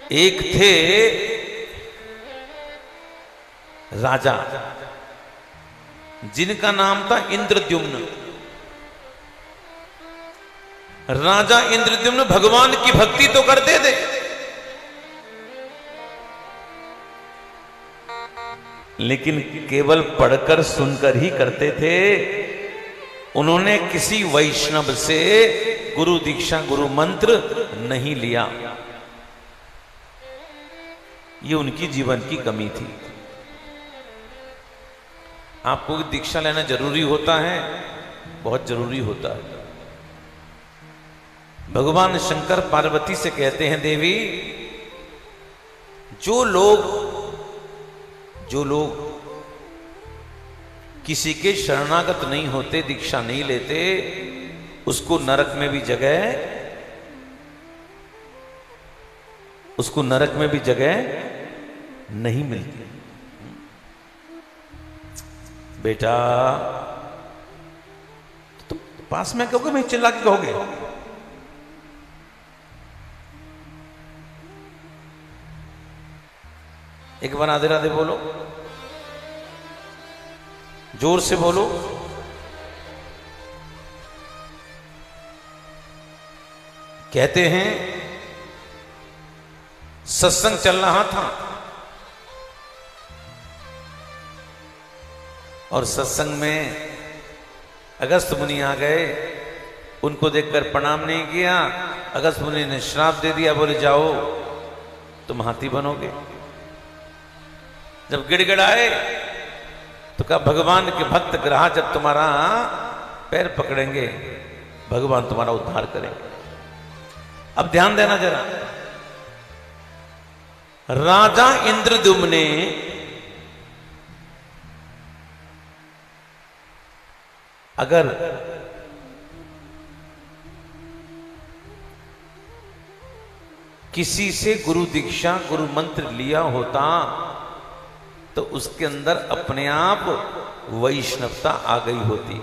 एक थे राजा जिनका नाम था इंद्रद्युम्न। राजा इंद्रद्युम्न भगवान की भक्ति तो करते थे, लेकिन केवल पढ़कर सुनकर ही करते थे। उन्होंने किसी वैष्णव से गुरु दीक्षा गुरु मंत्र नहीं लिया। ये उनकी जीवन की कमी थी। आपको दीक्षा लेना जरूरी होता है, बहुत जरूरी होता है। भगवान शंकर पार्वती से कहते हैं, देवी जो लोग किसी के शरणागत नहीं होते, दीक्षा नहीं लेते, उसको नरक में भी जगह नहीं मिलती। बेटा तुम पास में कहोगे, मैं चिल्ला के कहोगे? एक बार राधे राधे बोलो, जोर से बोलो। कहते हैं सत्संग चल रहा था और सत्संग में अगस्त मुनि आ गए। उनको देखकर प्रणाम नहीं किया। अगस्त मुनि ने श्राप दे दिया, बोले जाओ तुम हाथी बनोगे। जब गिड़गिड़ाए तो कहा, भगवान के भक्त ग्राह जब तुम्हारा पैर पकड़ेंगे, भगवान तुम्हारा उद्धार करेंगे। अब ध्यान देना जरा, राजा इंद्रद्युम्न ने अगर किसी से गुरु दीक्षा गुरु मंत्र लिया होता तो उसके अंदर अपने आप वैष्णवता आ गई होती।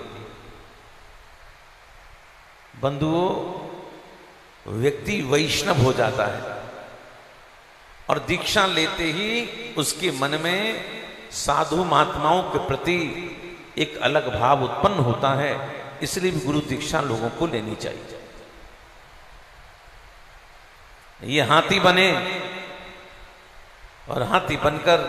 बंधुओं, व्यक्ति वैष्णव हो जाता है और दीक्षा लेते ही उसके मन में साधु महात्माओं के प्रति एक अलग भाव उत्पन्न होता है। इसलिए भी गुरु दीक्षा लोगों को लेनी चाहिए। ये हाथी बने और हाथी बनकर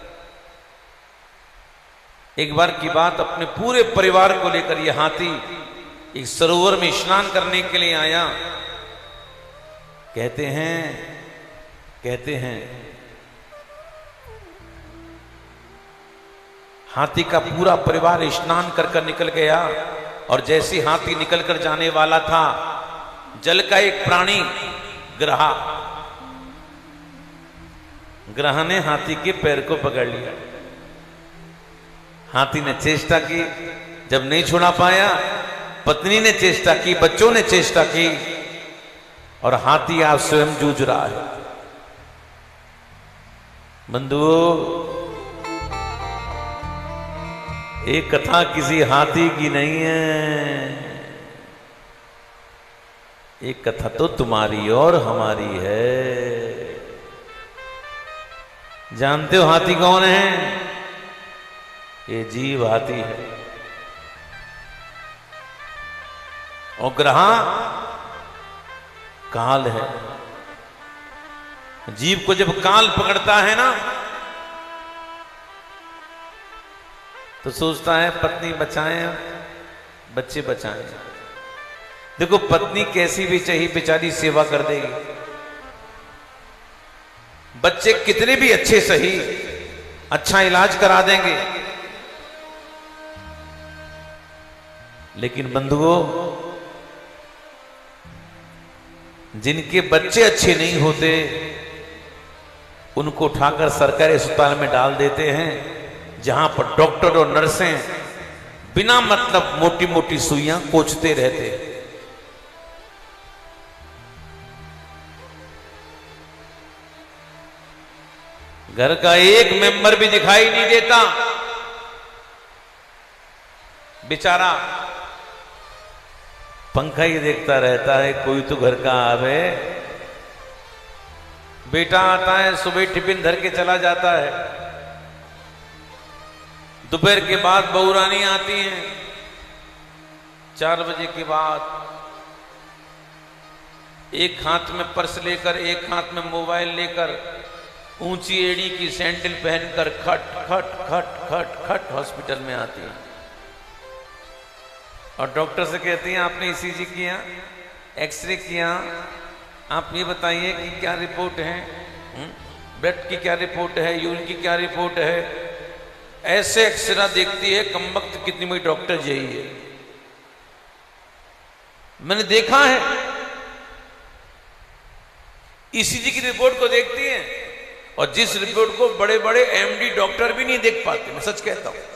एक बार की बात, अपने पूरे परिवार को लेकर यह हाथी एक सरोवर में स्नान करने के लिए आया। कहते हैं हाथी का पूरा परिवार स्नान कर निकल गया और जैसे हाथी निकल कर जाने वाला था, जल का एक प्राणी ग्रह ने हाथी के पैर को पकड़ लिया। हाथी ने चेष्टा की, जब नहीं छुड़ा पाया, पत्नी ने चेष्टा की, बच्चों ने चेष्टा की और हाथी आज स्वयं जूझ रहा है। बंधुओं, एक कथा किसी हाथी की नहीं है, एक कथा तो तुम्हारी और हमारी है। जानते हो हाथी कौन है? ये जीव हाथी है। और ग्रह काल है। जीव को जब काल पकड़ता है ना, तो सोचता है पत्नी बचाएं, बच्चे बचाएं। देखो, पत्नी कैसी भी चाहिए बेचारी सेवा कर देगी, बच्चे कितने भी अच्छे सही अच्छा इलाज करा देंगे। लेकिन बंधुओं, जिनके बच्चे अच्छे नहीं होते उनको उठाकर सरकारी अस्पताल में डाल देते हैं, जहां पर डॉक्टर और नर्सें बिना मतलब मोटी मोटी सुइयां कोचते रहते। घर का एक मेंबर भी दिखाई नहीं देता, बेचारा पंखा ही देखता रहता है, कोई तो घर का आवे। बेटा आता है, सुबह टिफिन धर के चला जाता है, दोपहर के बाद बहू रानी आती हैं, 4 बजे के बाद एक हाथ में पर्स लेकर, एक हाथ में मोबाइल लेकर, ऊंची एड़ी की सैंडल पहनकर खट खट खट खट खट हॉस्पिटल में आती है और डॉक्टर से कहती हैं आपने ईसीजी किया, एक्सरे किया, आप ये बताइए कि क्या रिपोर्ट है, ब्लड की क्या रिपोर्ट है, यूरिन की क्या रिपोर्ट है। ऐसे एक्सरा देखती है, कमबख्त कितनी बड़ी डॉक्टर यही है। मैंने देखा है, ईसीजी की रिपोर्ट को देखती है और जिस रिपोर्ट को बड़े बड़े एमडी डॉक्टर भी नहीं देख पाते, मैं सच कहता हूं।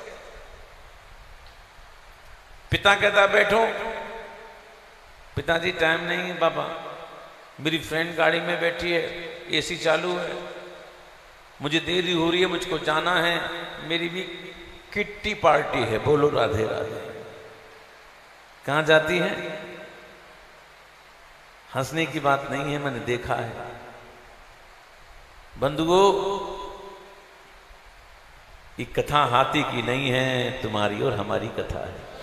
पिता कहता बैठो, पिताजी टाइम नहीं है बाबा, मेरी फ्रेंड गाड़ी में बैठी है, एसी चालू है, मुझे देरी हो रही है, मुझको जाना है, मेरी भी किट्टी पार्टी है, बोलो राधे राधे। कहां जाती है? हंसने की बात नहीं है, मैंने देखा है। बंधुओं, ये कथा हाथी की नहीं है, तुम्हारी और हमारी कथा है।